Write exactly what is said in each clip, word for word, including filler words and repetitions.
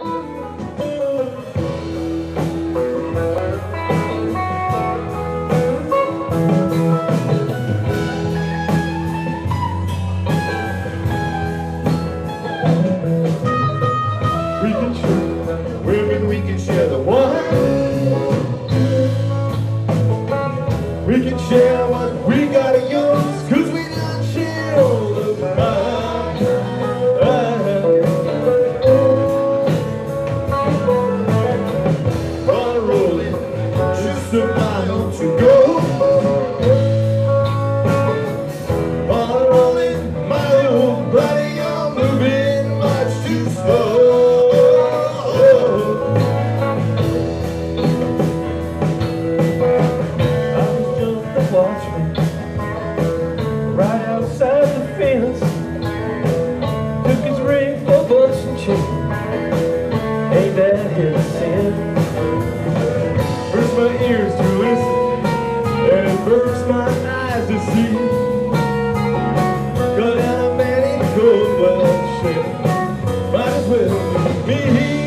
We can share women, we can share the wine. We can share what we got of yours, cause we don't share all of mine. On a rolling, just a mile to go. On a rolling, my old buddy, you're moving much too slow. Right outside the fence, took his ring for butts and chain. Ain't that his sin? First my ears to listen, and first my eyes to see. Go down a man in cold bloodshed, might as well be me.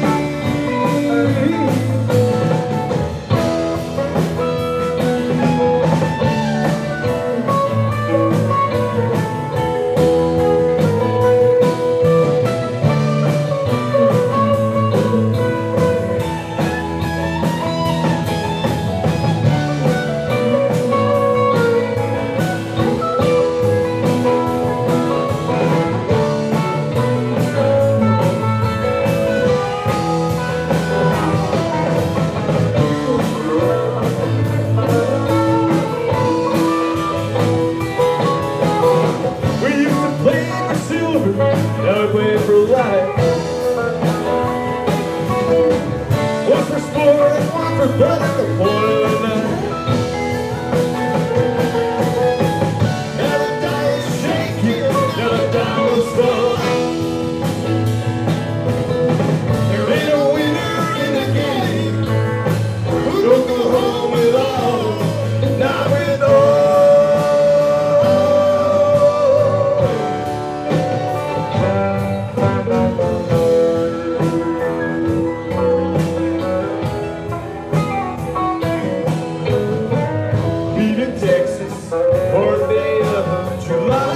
Now we play for life. One for sport and one for fun at the point of the night. Now the die is shaking, now the die was fun. There ain't a winner in the game who don't go home with all, not with all. Texas, fourth day of July.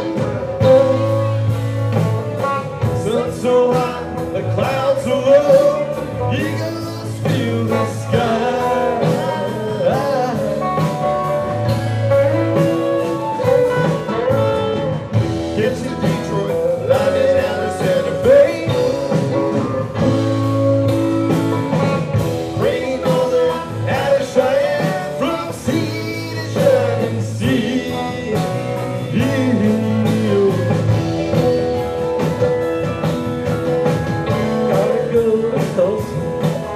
Sun so hot, the clouds so low, eagles fill the sky. Get to Detroit, London, and Santa Fe. Rainy northern, out of Cheyenne, from sea. Gotta go to Tulsa,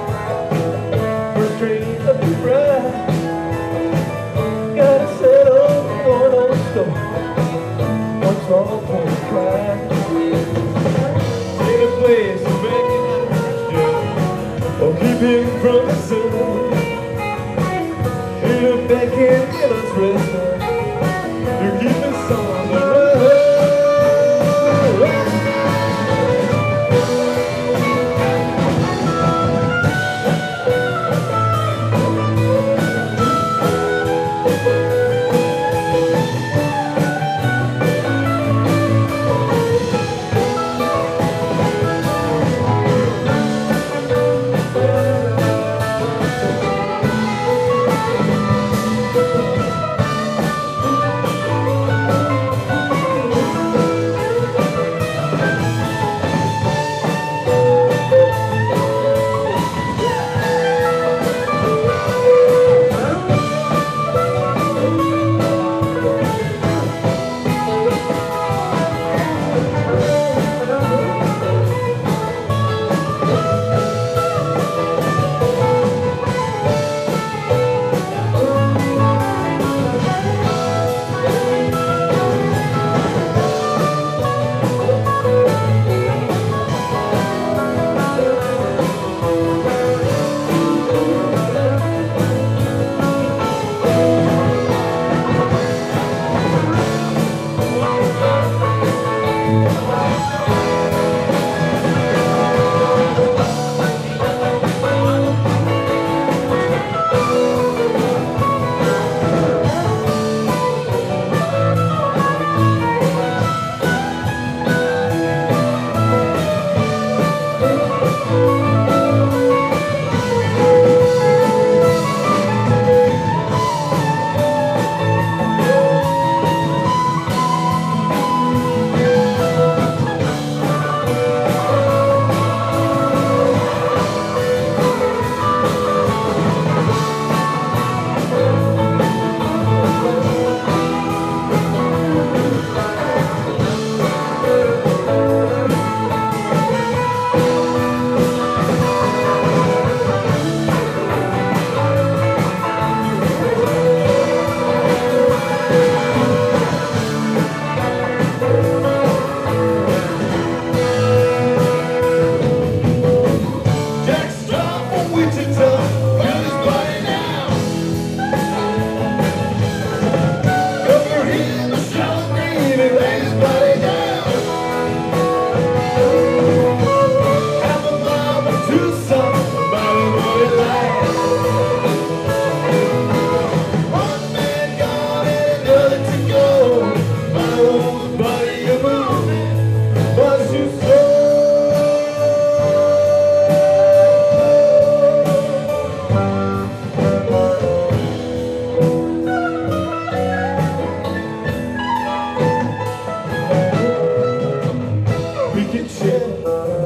love.